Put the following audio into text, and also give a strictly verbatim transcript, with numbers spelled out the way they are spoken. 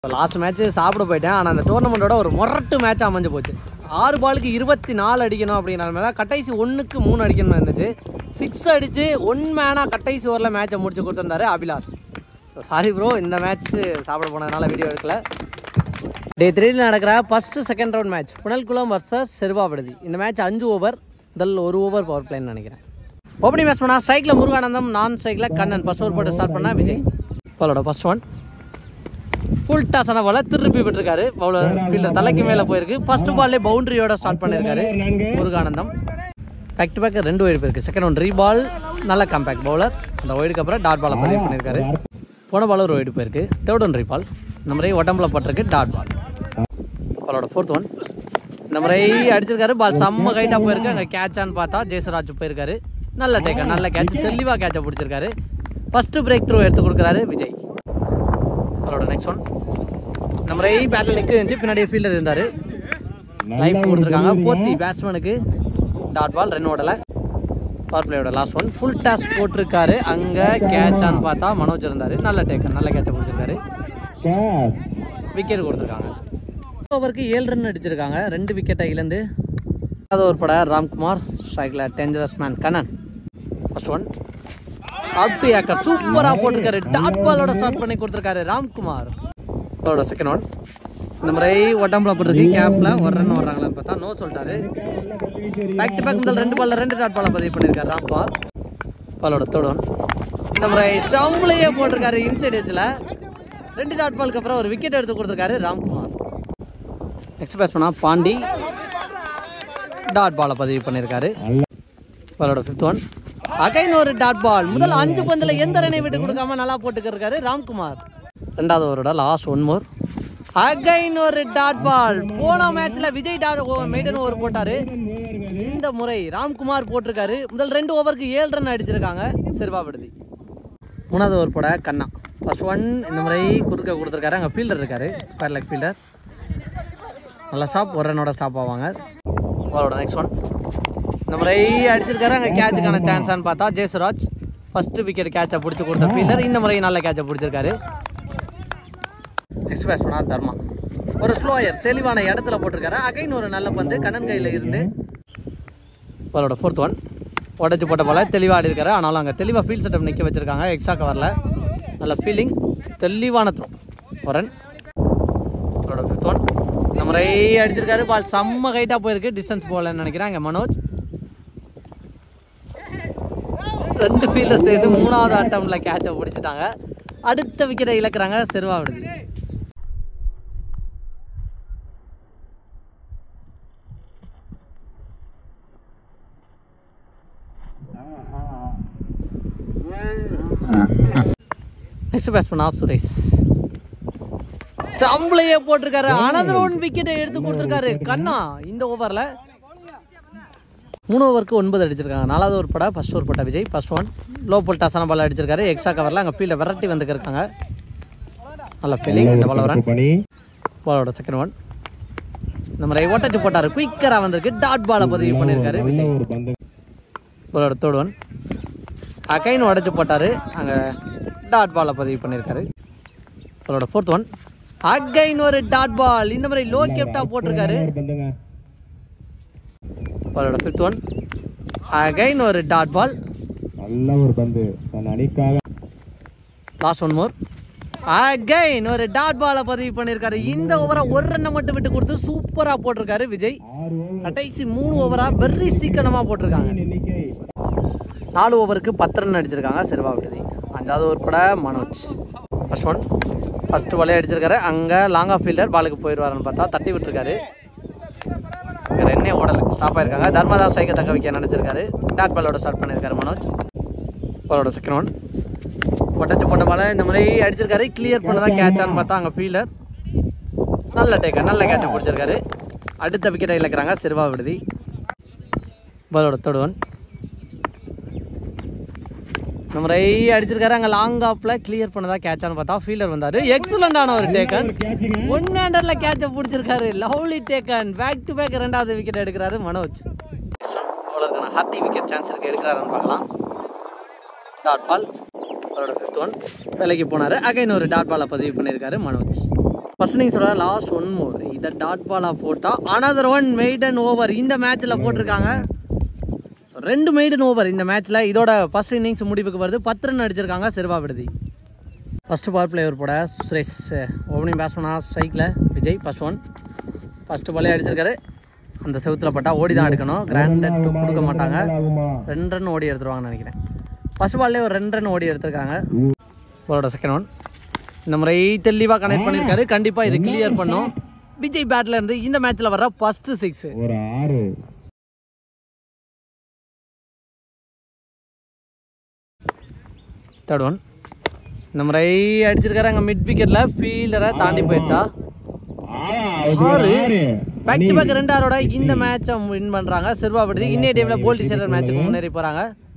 Last match சாப்பிட போயிட்டேன். ஆனால் அந்த டோர்னமெண்ட்டோட ஒரு மொரட்டு மேட்ச் அமைஞ்சு போச்சு. ஆறு பாலுக்கு இருபத்தி நாலு அடிக்கணும் அப்படிங்கிற கட்டைசி ஒன்றுக்கு மூணு அடிக்கணும்னு இருந்துச்சு. சிக்ஸ் அடித்து ஒன் மேனாக கட்டைசி ஓவரில் மேட்சை முடிச்சு கொடுத்துருந்தாரு அபிலாஷ். ஸோ சாரி ப்ரோ, இந்த மேட்ச் சாப்பிட போனதுனால வீடியோ எடுக்கல. டே த்ரீல நடக்கிற first second round match Punalkulam versus Serva Viduthi. இந்த மேட்ச் அஞ்சு ஓவர், முதல் ஒரு ஓவர் பவர் பிளேன்னு நினைக்கிறேன். ஓப்பனிங் மேட்ச் பண்ணால் ஸ்ட்ரைக்கில் முருகானந்தம், நான் ஸ்ட்ரைக்கில் கண்ணன். ஃபர்ஸ்ட் ஓவர் போட்டு ஸ்டார்ட் பண்ணால் விஜய். பாலோட ஃபர்ஸ்ட் ஒன் ஃபுல் டாஸான பாலை திருப்பி விட்டுருக்காரு. பவுலர் ஃபீல்டர் தலைக்கு மேலே போயிருக்கு. ஃபர்ஸ்ட் பால்லே பவுண்டரியோட ஸ்டார்ட் பண்ணியிருக்காரு முருகானந்தம். பேக் டு பேக் ரெண்டு ஒய்டு போயிருக்கு. செகண்ட் ஒன் ரீபால், நல்ல கம்பேக்ட் பவுலர். அந்த ஒய்டுக்கு அப்புறம் டாட் பாலை பதிவு பண்ணியிருக்காரு. போன பால் ஒரு ஒய்டு போயிருக்கு. தேர்ட் ஒன் ரீபால், இந்த முறை உடம்புல பட்டிருக்கு டாட் பால். பாலோட ஃபோர்த் ஒன் இந்த முறை அடிச்சிருக்காரு. பால் செம்ம கைட்டாக போயிருக்கு. அங்கே கேட்சான்னு பார்த்தா ஜெயசராஜ் போயிருக்காரு. நல்ல டேக்கர், நல்ல கேட்ச், தெளிவாக கேட்சை பிடிச்சிருக்காரு. ஃபர்ஸ்ட் பிரேக் த்ரூ எடுத்து கொடுக்குறாரு விஜய். அவரோட நெக்ஸ்ட் ஒன் இந்த முறை பேட்டில் நிற்க இருந்துச்சு, பின்னாடியே ஃபீல்டர் இருந்தார். லைஃப் கொடுத்துருக்காங்க. போத்தி பேட்ஸ்மேனுக்கு டாட் பால், ரன் ஓடலை. பவர் பிளேயோட லாஸ்ட் ஒன் ஃபுல் டாஸ் போட்டிருக்காரு. அங்கே கேட்சான்னு பார்த்தா மனோஜ் இருந்தார். நல்ல டேக்கர், நல்ல கேட்சை பிடிச்சிருக்காரு. விக்கெட் கொடுத்துருக்காங்க. ஓவருக்கு ஏழு ரன் அடிச்சிருக்காங்க. ரெண்டு விக்கெட்டை இழந்து அது ஒரு பட ராம்குமார் ஸ்ட்ரைக்கில் dangerous man Kannan. First one out ஏக்கர் சூப்பராக போட்டிருக்காரு. டாட் பாலோட ஸ்டார்ட் பண்ணி கொடுத்துருக்காரு ராம்குமார். அவரோட செகண்ட் ஒன் இந்த முறை உடம்புல போட்டிருக்கு. கேப்ல ஒரு ரன் வர்றாங்களான்னு பார்த்தா நோ சொல்லிட்டாரு. பேக் டு பேக் முதல் ரெண்டு பால்ல ரெண்டு டாட் பாலை பதிவு பண்ணியிருக்காரு ராம்குமார். பாலோட தேர்ட் ஒன் இந்த முறை ஸ்டம்புலையே போட்டிருக்காரு. இன்சைட் எட்ஜில் ரெண்டு டாட் பாலுக்கு அப்புறம் ஒரு விக்கெட் எடுத்து கொடுத்துருக்காரு ராம்குமார். நெக்ஸ்ட் பேட்ஸ்மேனா பாண்டி டாட் பாலை பதிவு பண்ணியிருக்காரு. பாலோட ஃபிஃப்த் ஒன் அகைன் ஒரு டாட் பால். முதல் அஞ்சு பந்துல எந்த ரனை விட்டு கொடுக்காம நல்லா போட்டுக்கிருக்காரு ராம்குமார். ரெண்டாவது ஓவரோட லாஸ்ட் ஒன் மோர் அகைன் ஒரு டாட் பால். போன மேட்ச்ல விஜய் டாட் மெய்டன் ஓவர் போட்டாரு. இந்த முறை ராம்குமார் போட்டிருக்காரு. முதல் ரெண்டு ஓவருக்கு ஏழு ரன் அடிச்சிருக்காங்க செர்வா விடுதி. மூணாவது ஓவர் போட கண்ணா. ஃபர்ஸ்ட் ஒன் இந்த முறை குறுக்க கொடுத்துருக்காரு. அங்கே ஃபீல்டர் இருக்காரு, ஃபேர் லெக் ஃபீல்டர். நல்லா ஸ்டாப், ஒரு ரன்னோட ஸ்டாப் ஆவாங்க. அவரோட நெக்ஸ்ட் ஒன் இந்த முறை அடிச்சிருக்காரு. அங்கே கேட்சுக்கான சான்ஸான்னு பார்த்தா ஜெயசுராஜ் ஃபர்ஸ்ட் விக்கெட் கேட்சை பிடிச்சி கொடுத்த ஃபீல்டர். இந்த முறை நல்ல கேட்சை பிடிச்சிருக்காரு. நெக்ஸ்ட் பேட்ஸ்மேனா தர்மா ஒரு ஸ்லோயர் தெளிவான இடத்துல போட்டிருக்காரு. அகைன் ஒரு நல்ல பந்து கண்ணன் கையில் இருந்து. அவரோட ஃபோர்த் ஒன் உடச்சி போட்ட போல தெளிவாக ஆடி இருக்காரு. ஆனாலும் அங்கே தெளிவாக ஃபீல்ட் செட்டப் நிற்க வச்சிருக்காங்க. எக்ஸ்ட்ரா கவரில் நல்ல ஃபீல்டிங், தெளிவான த்ரோ ஒரு ரன். அவரோட ஃபிஃப்த் ஒன் இந்த முறை அடிச்சிருக்காரு. பால் செம்ம ஹைட்டாக போயிருக்கு. டிஸ்டன்ஸ் போகலன்னு நினைக்கிறேன். அங்கே மனோஜ் ரெண்டு ஃபீல்டர் சேர்த்து மூணாவது அட்டம்ல கேட்சை பிடிச்சிட்டாங்க. அடுத்த விக்கெட்டை இழக்கிறாங்க Serva Viduthi. Next batsman off Suresh ஸ்டம்பிளையே போட்டிருக்காரு. அனதர் ஒன் விக்கெட்டை எடுத்து கொடுத்துருக்காரு கண்ணா. இந்த ஓவரில் மூணு ஓவருக்கு ஒன்பது அடிச்சிருக்காங்க. நாலாவது ஓவர் பட ஃபர்ஸ்ட் ஓவர் போட்ட Vijay. First one low full டாஸான பால் அடிச்சிருக்காரு. எக்ஸ்ட்ரா கவரில் அங்கே ஃபீல்டை விரட்டி வந்துருக்காங்க. நல்ல ஃபீலிங் இந்த பால் வரன். பாலோட செகண்ட் ஒன் இந்த மாதிரி ஓட்டச்சு போட்டார். குயிக்கராக வந்திருக்கு. டாட் பாலை பதிவு பண்ணியிருக்காரு விஜய். பாலோட தேர்ட் ஒன் அகைன் உடச்சு போட்டார். அங்கே டாட் பாலை பதிவு பண்ணியிருக்காரு. பாலோட ஃபோர்த் ஒன் அகைன் ஒரு டாட் பால். இந்த மாதிரி லோ கேப்டா போட்டிருக்காரு. பாலோட ஃபிஃப்த் ஒன் அகைன் ஒரு டாட் பால். நல்ல ஒரு பந்து அணிக்காக. லாஸ்ட் ஒன் மோர் அகைன் ஒரு டாட் பாலை பதிவு பண்ணியிருக்காரு. இந்த ஓவரா ஒரு ரன்னை மட்டும் விட்டு கொடுத்து சூப்பரா போட்டிருக்காரு விஜய். கடைசி மூணு ஓவரா வெரி சீக்கிரமா போட்டிருக்காங்க. நாலு ஓவருக்கு பத்து ரன் அடிச்சிருக்காங்க செர்வா விடுதி. அஞ்சாவது ஓவர் பட மனோஜ் ஃபர்ஸ்ட் ஒன் ஃபர்ஸ்ட் பாலே அடிச்சிருக்காரு. அங்கே லாங் ஆஃப் ஃபீல்டர் பாலுக்கு போயிடுவாருன்னு பார்த்தா தட்டி விட்டுருக்காரு. ரென்னே ஓடலை, ஸ்டாப் ஆயிருக்காங்க. தர்மதாஸ் சைக்கை தக்க வைக்க நினைச்சிருக்காரு. டாட் பாலோட ஸ்டார்ட் பண்ணியிருக்காரு மனோஜ். பாலோட செகண்ட் ஒன் ஒட்டச்சு போட்ட பாலை இந்த மாதிரி அடிச்சிருக்காரு. கிளியர் பண்ணதான் கேட்சான்னு பார்த்தா அங்கே ஃபீல்டர் நல்ல டேக்கர், நல்ல கேட்சை பிடிச்சிருக்காரு. அடுத்த விக்கெட்டை இழக்கிறாங்க செர்வா விடுதி. பாலோட தேர்ட் ஒன் இந்த முறை அடிச்சிருக்காரு. அங்கே லாங் ஆஃப்ல கிளியர் பண்ணதா கேட்சான்னு பார்த்தா ஃபீல்டர் வந்தார். எக்ஸலண்டான ஒரு டேக்கன், ஒன் ஹேண்டர்ல கேட்சை பிடிச்சிருக்காரு. Lovely taken. Back to back ரெண்டாவது விக்கெட் எடுக்கிறாரு மனோஜ். ஹார்டி விக்கெட் சான்ஸ் இருக்கு, எடுக்கிறாருன்னு பார்க்கலாம். Dot ball. அவரோட ஃபிஃப்த் ஒன் விலைக்கு போனார். அகைன் ஒரு டாட் பாலை பதிவு பண்ணியிருக்காரு மனோஜ். ஃபர்ஸ்ட் இன்னிங்ஸோட லாஸ்ட் ஒன் மோர் இதை டாட் பாலாக போட்டால் அனதர் ஒன் மெய்டன் ஓவர் இந்த மேட்ச்சில் போட்டிருக்காங்க. ரெண்டு மெய்டன் ஓவர் இந்த மேட்ச்சில். இதோட ஃபர்ஸ்ட் இன்னிங்ஸ் முடிவுக்கு வருது. பத்து ரன் அடிச்சிருக்காங்க சிறுவா விடுதி. ஃபஸ்ட்டு பவர் பிளேயர் போட சுரேஷ், ஓப்பனிங் பேட்ஸ்மேனா சைக்கில் விஜய் ஃபர்ஸ்ட் ஒன். ஃபஸ்ட்டு பாலே அடிச்சிருக்காரு. அந்த செவுத்தில் பட்டா ஓடி தான் எடுக்கணும், கிராண்ட் கொடுக்க மாட்டாங்க. ரெண்டு ரன் ஓடி எடுத்துருவாங்கன்னு நினைக்கிறேன். ஃபர்ஸ்ட் பால்லே ஒரு ரெண்டு ரன் ஓடி எடுத்திருக்காங்க. போலோட செகண்ட் ஒன் இந்த முறை தெளிவாக கனெக்ட் பண்ணியிருக்காரு. கண்டிப்பாக இது கிளியர் பண்ணும். விஜய் பேட்ல இருந்து இந்த மேட்ச்சில் வர்ற ஃபர்ஸ்ட் சிக்ஸ். தேர்ட் ஒன் இந்த முறை அடிச்சிருக்காரு. அங்கே மிட் விக்கெட்டில் ஃபீல்டரை தாண்டி போயிடுச்சா. ஆறு பேக் டு பேக் ரெண்டு ஆரோட இந்த மேட்சை வின் பண்ணுறாங்க சிறுவா விடுதி. இன்னைய டேவில் போல்டி சேலர் மேட்சுக்கு முன்னேறி போகிறாங்க.